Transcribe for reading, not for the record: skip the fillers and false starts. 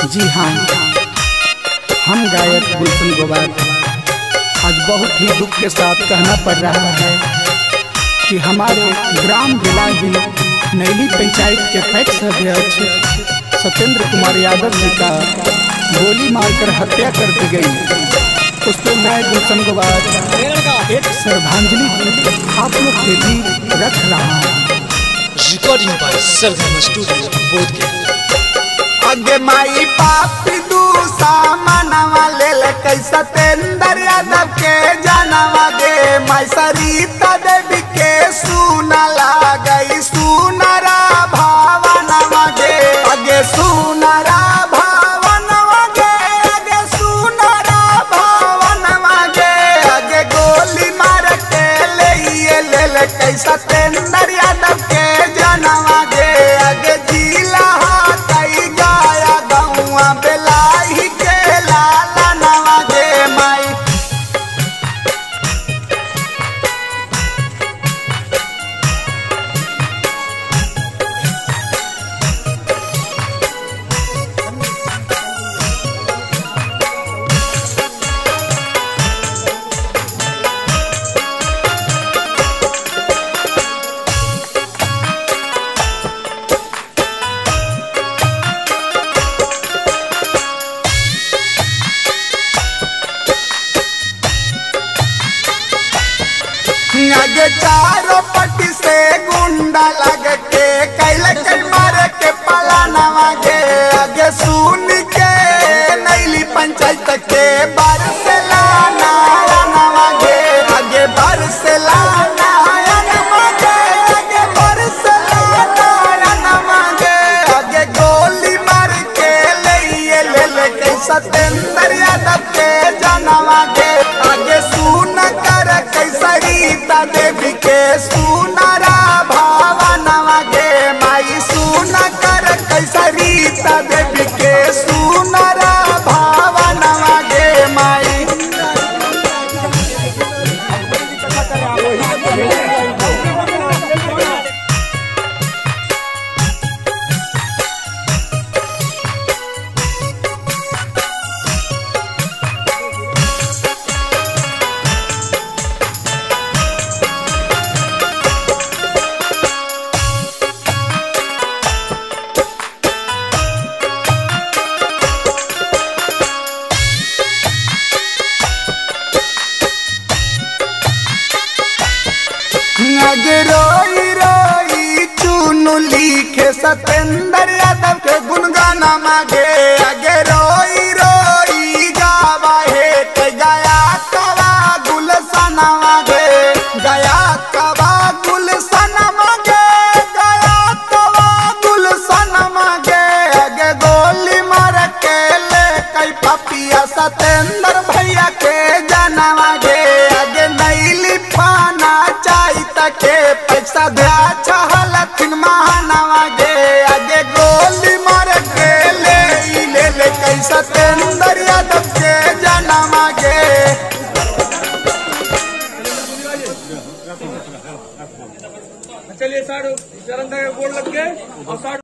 जी हाँ, हम गायक गुलशन गोवार आज बहुत ही दुख के साथ कहना पड़ रहा है कि हमारे ग्राम बिलाही नैली पंचायत के पैक्स अध्यक्ष सत्येंद्र कुमार यादव जी का गोली मारकर हत्या कर दी गई। उस पर मैं गुलशन गोवार एक श्रद्धांजलि आप लोग के भी रख रहा हूँ। Recording by Sargam studio Bodhgaya. अगे माई पापी दूसा मनवा ले कैसा सत्येंद्र यादव के जानवा गे माई सरिता देवी के सुना लागई सुनरा भावनवा गे अगे सुनरा भावनवा गे अगे सुनरा भावनवा गे अगे गोली मार के ले कैसा सत्येंद्र यादव के जानवा गे अगे जिला बेलाही के लाला नवा गे माई आगे चारों पट्टी से गुंडा लग के कैले मार के पलानवा गे आगे सुन के नैली पंचायत के बरसेलाना नवा गे आगे बरसेलाना नवा गे आगे बरसेलाना नवा गे आगे गोली मार के ले कैसा सत्येंद्र यादव के जानवा गे आगे सुन कर कैसा रीता देवी के सुनरा भावनवा गे माई सुन कर कैसा रीता देवी के सुनरा भावनवा गे माई अगे रोई रोई चुनु लिखे सत्येंद्र यादव के गुनगाना मागे अगे रोई रोई गावा है के गया कवा गुलशन मागे गया कवा गुलशन मागे गया कवा गुलशन मागे अगे गोली मार के ले कई पपिया सत्येंद्र भैया के जानवा गे अगे नैली पाना के पैसा दिया छहलथिन महानवा गे आगे गोली मार के ले कैसा सत्येंद्र यादव के जानवा गे चलिए 60 बोर्ड लग गए और 60